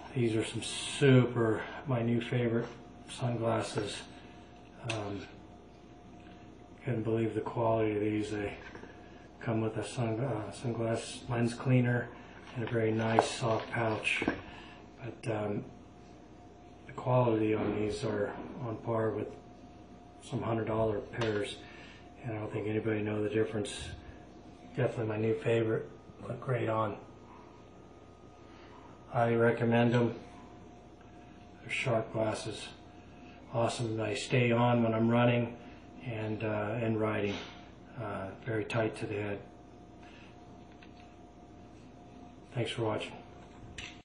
These are some super, my new favorite sunglasses. Couldn't believe the quality of these. They come with a sunglass lens cleaner and a very nice soft pouch. But the quality on these are on par with some $100 pairs, and I don't think anybody knows the difference. Definitely my new favorite. Look great on. I recommend them. They're sharp glasses. Awesome. They stay on when I'm running and riding. Very tight to the head. Thanks for watching.